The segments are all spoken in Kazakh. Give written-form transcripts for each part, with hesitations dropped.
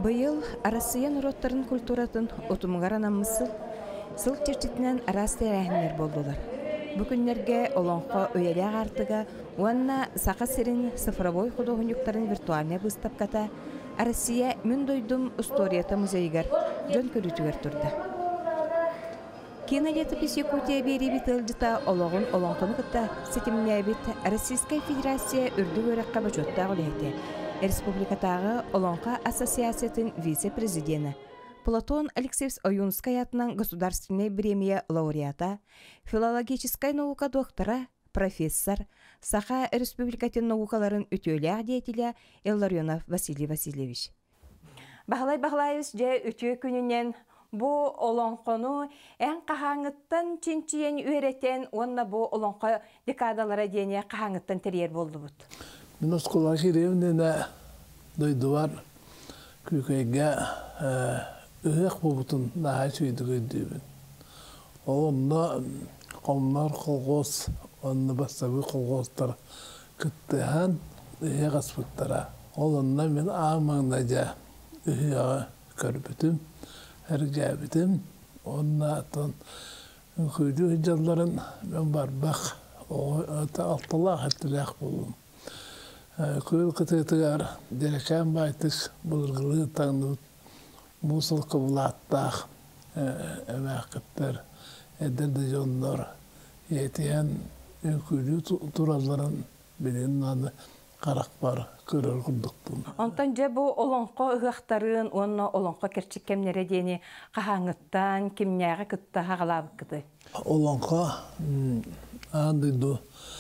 Быйыл Россиян уроттарын культуратын отумгаран аммысыл, сыл чертитинен арасты рәхінлер болдылар. Бүкінлерге олонқо өйелег артыга, уанна сақа сирин цифровой художниктарын виртуальне выставката Россия мен дойдум историята музейгар жон көрүтүгер турда. Кинолетопись Якутия беребит ылжыта ологун олонқону кытта сетимнебит Российская Федерация үрдү өрөккө бачоттагы лехте. Республикатағы Олонқа ассоциациятын вице-президенті Платон Алексеевич Оюнская атынан государственной премия лауреата, филологическая наука доктора, профессор, Саха республикатын наукаларын үтөлі деятеля Илларионов Василий Васильевич. Бағалай-бағалайыз же үтө күнінен бұ олонқону ән қағаңыттан чинчиен үйретен, онна бұ олонқа декадалара дене қағаңыттан терьер болды бұд. Мен осколға керемнені дойдуар күкейге үйек бұбытын наға сөйді көйдейбін. Олымда қомнар қолғос, онны бастабы қолғостар күттіған үйек аспыттара. Олымда мен ағымаңда жа үйеға көрбітім, әргәбітім. Онна атын көйді жалларын мен барбақ, алтылақ әттіләқ болым. Көйл қытығытығар дерекән байтыш бұлырғылығы таңдып, мұсыл қыбылаттақ әмәқіптер, әдірді жонлар, етіен өкілі тураларын білен аны қарақ бар көрір құлдықтың. Онтан же бұл олонқо ұғақтарын, оны олонқо керчік кемнері дені қағаңыттан, кемнеғі күтті ғалабы күті? Олонқо андыйду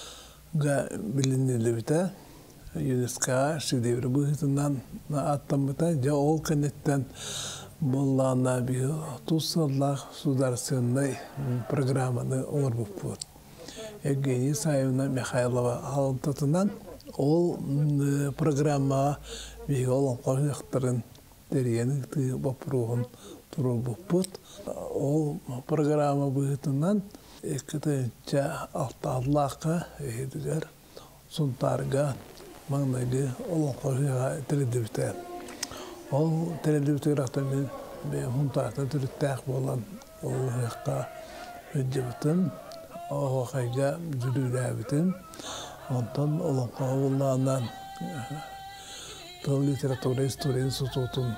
білінелі біті. ЮНЕСКО шедеврі бұғытынан аттамыта, жа ол кәнеттен боллағына бір тұсыллақ сударсындай программаны оңыр бұп бұд. Евгения Саевна Михайлова алынтатынан ол программаға бір олың қойықтарын дәрені бапыруғын тұру бұп бұд. Ол программа бұғытынан екітінші алталлаққа едігер сұнтарға маңнайды олың қойыға тәрелдібіті. Ол тәрелдібіті рақтан мен ғұнтақтан түріттәқ болан ол ғаққа өтжібітім, оға қайға жүріләбітім. Онтан олың қойылағынан тыл литература история институтын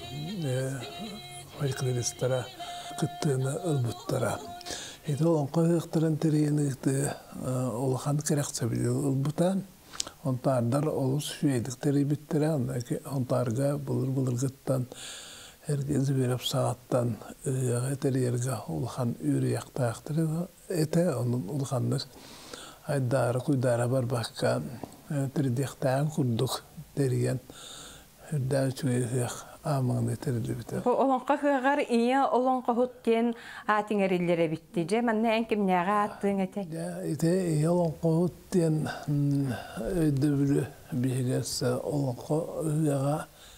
фольклористара күттіғіні ұлбыттара. Еті олың қойықтарын тәрейінігіті олыған керек сәбілі ұлбыттан. Онтардар олыс шүйедіктері біттірі, онтарға бұлыр-бұлырғыттан, әргезі беріп сағаттан ұяға тәрерге ұлған үйрі яқтақтыры әті, оның ұлғанлық айдары, құйдары бар баққа тәрдектәң күрдік тәрген үрдәу чүйеғіқ амыңды тәрілі біті. Олонқа қығар ие олонқа хүттен атыңариллері бітті же, мәнне әнкімнеға аттың әтек? Ите ие олонқа хүттен өйді білі бейгесі олонқа ұяға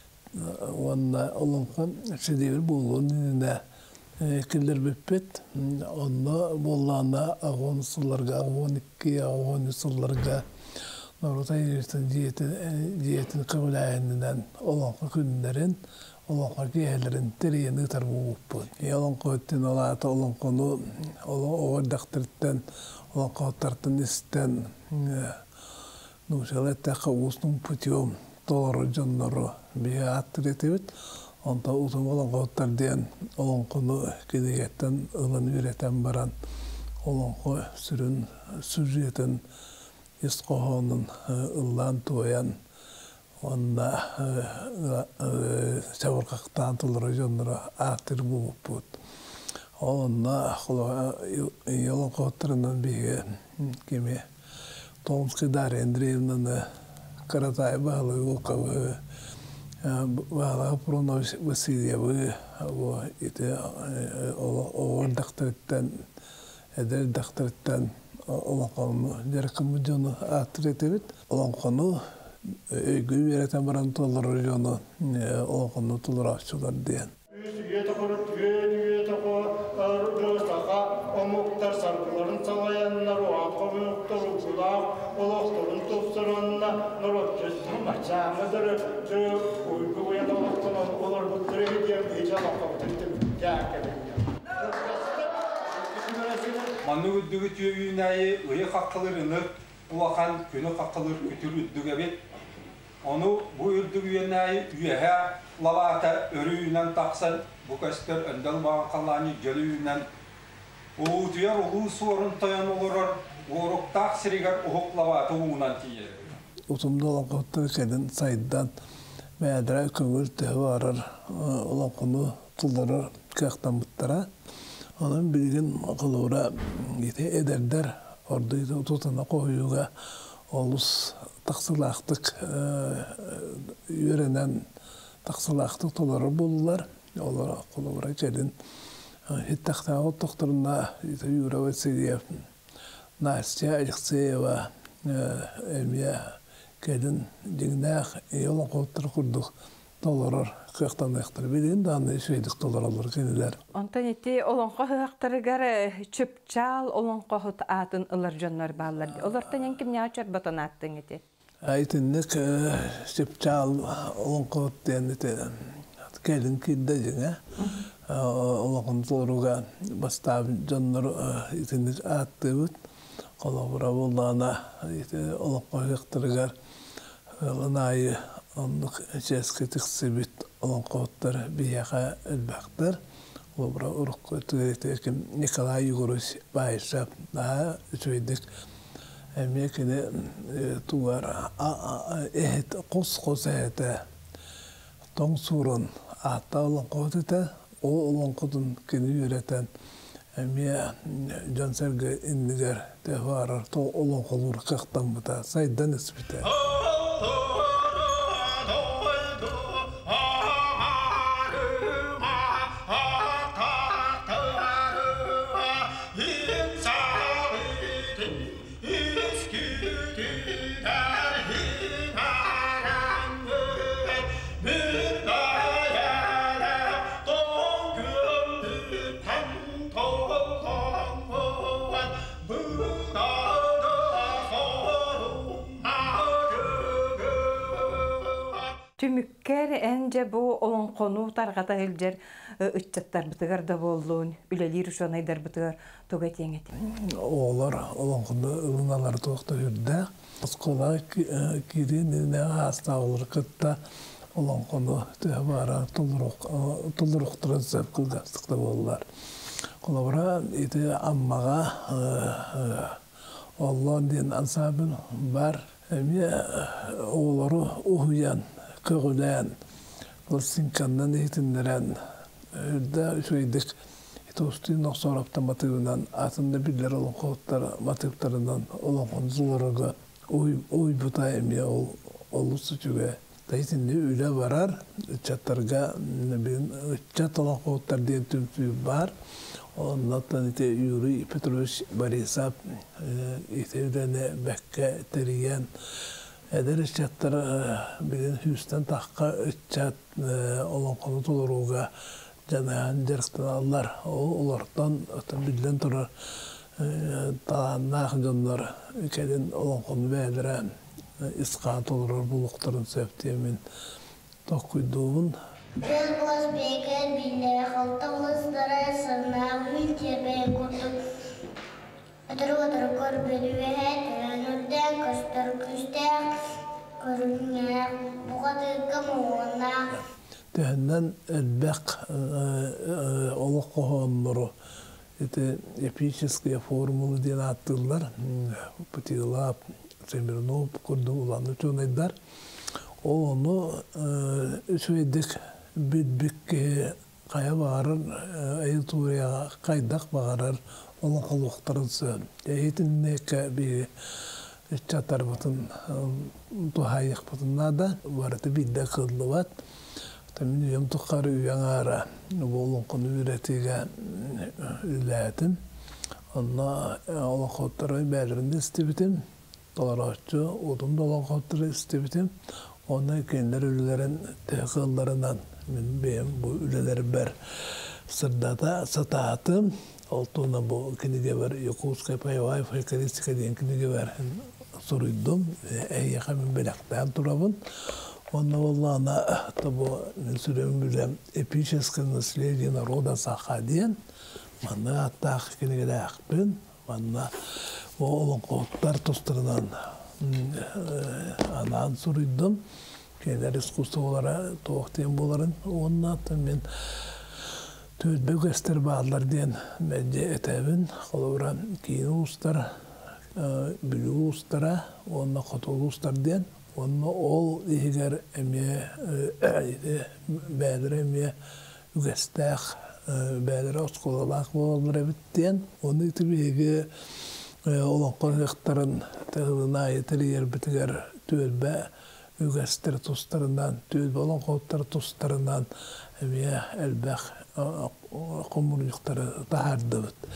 олонқа шедевір болуын үніне кілдер біппет. Онна болғана ағуын сұлларға, ағуын үкі, ағуын сұлларға Нұрыта ерістің диетін қыбыл әйінінен олонқа күнлерін, олонқа кейлерін тәрейені тарбу ұппын. Олонқа өттен олаты олонқаны оғырдақтырттен, олонқа оттартын істен, нұшал әттәқі ұсының пүтеуім, толары жонлары бейі аттыр етебет. Онта ұтым олонқа оттарден олонқаны кедегеттен ұлын үйреттен баран, олонқа сүрін сүржетін Исқоғының ұллан туян, онда шабырқақтан тұлыры жонлары ақтыр бұғып бұд. Онда елін қоттырынан бейге кеме Томский Дарья Андреевнаны Каратай бағылы ұлқавы, бағылығы Пруна Васильевы, оғыр дақтырыттан, әдір дақтырыттан Олонқаны жарқымы жоны аттыр етебет. Олонқаны өйгі беретен баран толыры жоны олонқаны толыр ашчылар дейін. Омуктар сарқыларын салаянлар, оңқы мүқтір ұқылақ, олықтырын тұпсырынна Mannu üddügü tüyüğünayı ıya kakkılırını ulakan könü kakkılır kütür üddügebet. Onu bu üddügüyenayı üyehe lavata örüyünden taksan bu kaskar öndel bağın kalani jölüyünden oğutuyar olu sorun tayan olurur uğruktaq sirigar uhuk lavata uğunan tiyer. Utumda olan kotları kedin saydan meğdere köngül tühü arar olan konu kıldırır kaktan muttara. Onun bilgin kılığıra ederler. Orada tutana koyuğa olus taksılaktık yörenen taksılaktık toları bulurlar. Olar kılığıra gelin. Hiç taktağı doktoruna yürü ve seriye Nasya Alexeyeva Emya gelin dinler yolun kotları kurduk. Dolar kıyaktan ayakları bilin de anlayı şeydik dolar alır kendiler. Ondan eti olonqa hıqtırıgar çöpçal olonqa hıt atın ılır jonlar bağlar. Olardan yankim ne açar batan attın eti? Aytinlik çöpçal olonqa hıt diyen eti gelin kiddecine. Olonqın zoruga bastab jonlar itinlik attı bit. Kolabura bulduğuna olonqa hıqtırıgar lanayı onluk eski tıksibit olan kotlar bir yaka elbaktar. Olabra uruk tügetekim Nikolay Yugoruş bayışap daha söyledik. Emekine tuvar ehet kos ehete ton surun ahta olan kotete o olan kotun kini yüreten Emiye Can Serge indiger tevarar to olan kolur kaktan buta saydan isbite. Tümükker ence bu olan konu targata hilcer ıççattar bıtıgar da bolluğun, ülelir şona eder bıtıgar togat yenget. Oğlar olan konu ılınaları toğda hürde. Skola kiri ne hasta olur kıtta olan konu tühbara tulluruk transep kılgastıkta bollar. Kolabra iti ammaga Allah'ın diyen ansabın var. Oğları uhuyan köğülen, Sinkan'dan eğitimleren, da söyledik, Tostu'nun noksorapta matığından, atında birler olan kodlar matıklarından olan konuzularına oy buta emiye olursa çünkü dayısında öyle varar, çatlarga, çat olan kodlar diye tümsü var. Ondan ite Yuri Petrovich Borisov, ite ödene Bekke Teriyen, Eder çatlar bilin Hüs'ten takka çat olan konu toluruğa canayan derkten alırlar. Olardan bilen turar dağınaq jonlar kedin olan konu beğendiren isqat olur bulukların sevdiğimin tokkuyduğun. Biraz beker bile haltavlıslara sırnağı ülkebe kurduk. Otur kor bölüve nurden kıştır kıştır körünge bu kadar kamuğuna. Tehenden elbek oluk kohonları epiические формулы diye attılar. Pıtılar, Semirinov kurdu ulanı çoğunaydılar. Onu söyledik bildik kaya bağırır, Ayıtuğra'ya kaydak bağırır, onun koluklarınsı. Eğitim neke bir çatar batın, tuhayık batınlar da vardı bir de kıldı var. Tabii yom tukarı üyen ara, bolun konu üretiyle ületim. Onunla olan kodları belirinde istebitim. Dolarçı, odun dolan kodları istebitim. Ondan kendileri ülelerin tekıllarından benim bu üleleri ber sırdata sataatım. Altına bu kinige var, Yokuska Payvay Fakaristika diyen kinige var soruydum. тиеха мен белектен турабын. Онна воллана табу сүрем билем эпическое наследие народа Сахалин. Манна аттах кенегелакпын. Манна олон коттар тустырынан анан сурыйдым. Кейлер искусстволара тоқтен боларын. Онна мен төтбөк эстер бағылар ден мәдде әтәбін. Қолаура кейін ұстар, бүлі ұстара, онна қотол ұстар ден. Онна ол егер әме бәдір әме үгестәқ, бәдір осқолалақ болалар әбіттен. Оны түбегі олон қорғықтарын тәғылына етірер бітігер төлбә үгестер тұстарынан, төлбә олон қоттар тұстарынан әме әлбәқ қомырлықтары тағарды бұд.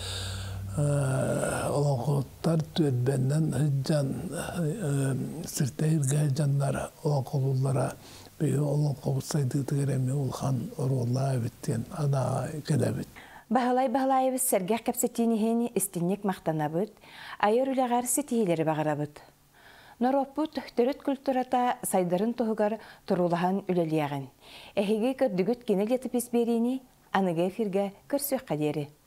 Олон қоттар төлбәннен хыджан сіртәйірге жанлар олон қолулара бейі олон қоғытсайды түгереме ұлған ұрғылла әбіттен ана кәләбіт. Бағалай-бағалайыбыз сәргәқ кәпсетінігені істіннек мақтанабыд, айыр үләғар сетейлері бағарабыд. Нороппут төрөт культурата сайдарын тоғығар тұрулахан үлелияған. Әхеге көрдігіт кенел етіп есберіні, анығы эфирге көрсөк қадері.